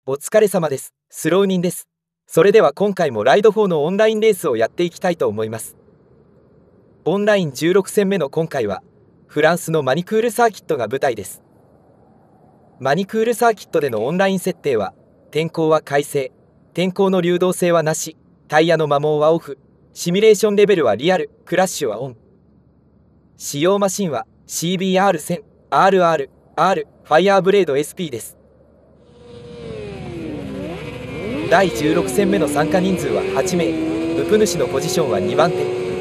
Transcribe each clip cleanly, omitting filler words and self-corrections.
お疲れ様です。スローニンです。それでは今回もライド4のオンラインレースをやっていきたいと思います。オンライン16戦目の今回は、フランスのマニクールサーキットが舞台です。マニクールサーキットでのオンライン設定は、天候は快晴、天候の流動性はなし、タイヤの摩耗はオフ、シミュレーションレベルはリアル、クラッシュはオン。使用マシンは CBR1000RRR ファイアーブレード SP です。第16戦目の参加人数は8名、ウプ主のポジションは2番手。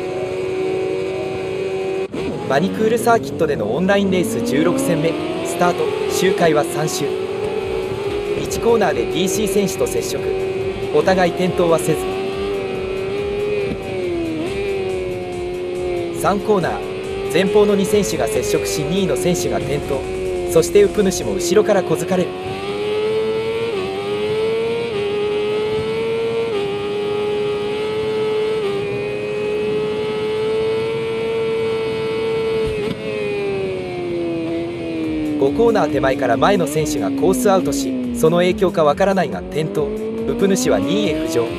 マニクールサーキットでのオンラインレース16戦目、スタート、周回は3周。1コーナーで DC 選手と接触、お互い転倒はせず。3コーナー、前方の2選手が接触し2位の選手が転倒、そしてウプ主も後ろから小づかれる。5コーナー手前から前の選手がコースアウトし、その影響かわからないが転倒、ウプ主は2位へ浮上。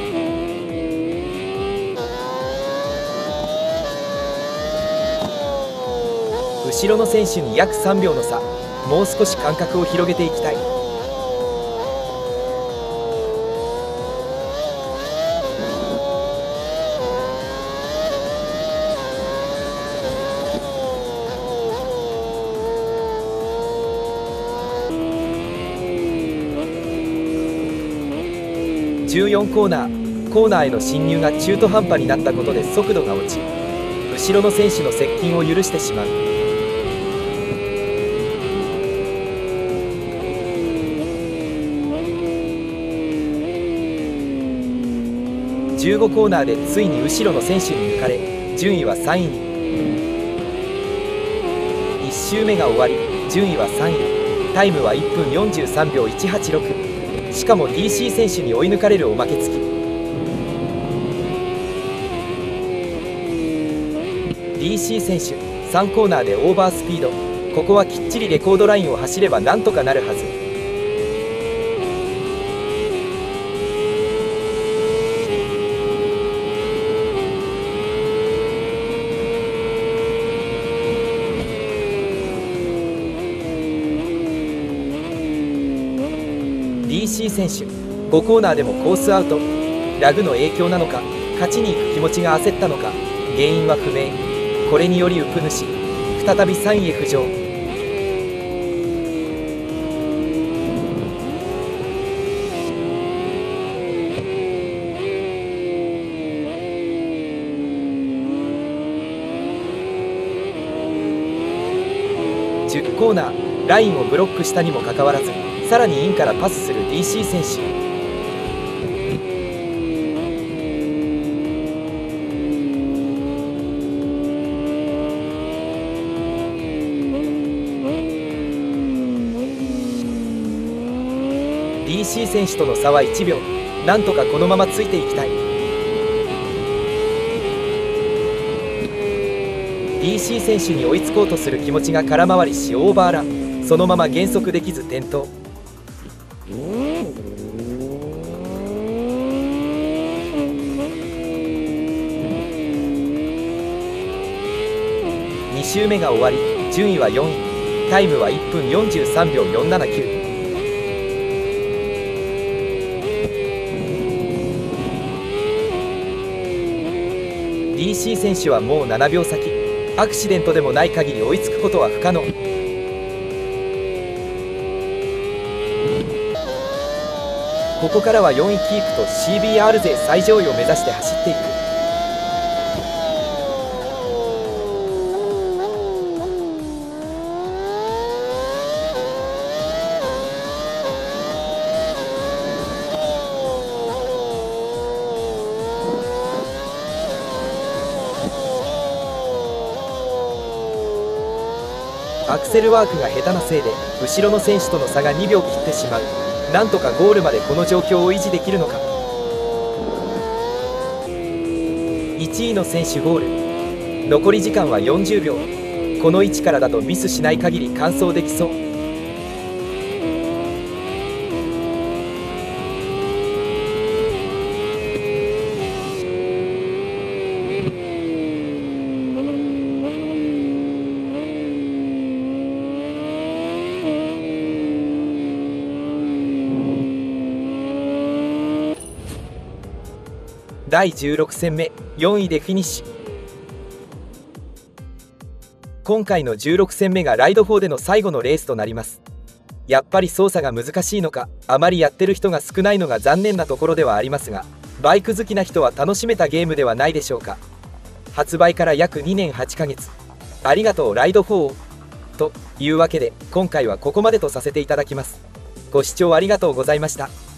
後ろの選手に約3秒の差、もう少し間隔を広げていきたい。14コーナーへの進入が中途半端になったことで速度が落ち、後ろの選手の接近を許してしまう。15コーナーでついに後ろの選手に抜かれ、順位は3位に。1周目が終わり、順位は3位、タイムは1分43秒186。しかも DC 選手に追い抜かれるおまけ付き。DC 選手3コーナーでオーバースピード、ここはきっちりレコードラインを走ればなんとかなるはず。DC 選手5コーナーでもコースアウト、ラグの影響なのか、勝ちに行く気持ちが焦ったのか、原因は不明。これによりウプ主再び3位へ浮上。10コーナー、ラインをブロックしたにもかかわらず、さらにインからパスする DC 選手。DC 選手との差は1秒、なんとかこのままついていきたい。DC 選手に追いつこうとする気持ちが空回りしオーバーラン、そのまま減速できず転倒。2周目が終わり、順位は4位、タイムは1分43秒479。DC 選手はもう7秒先、アクシデントでもない限り追いつくことは不可能。ここからは4位キープと CBR 勢最上位を目指して走っていく。アクセルワークが下手なせいで後ろの選手との差が2秒切ってしまう。なんとかゴールまでこの状況を維持できるのか。1位の選手ゴール、残り時間は40秒。この位置からだとミスしない限り完走できそう。 第16戦目4位でフィニッシュ。今回の16戦目がライド4での最後のレースとなります。やっぱり操作が難しいのか、あまりやってる人が少ないのが残念なところではありますが、バイク好きな人は楽しめたゲームではないでしょうか。発売から約2年8ヶ月、ありがとうライド4を。というわけで今回はここまでとさせていただきます。ご視聴ありがとうございました。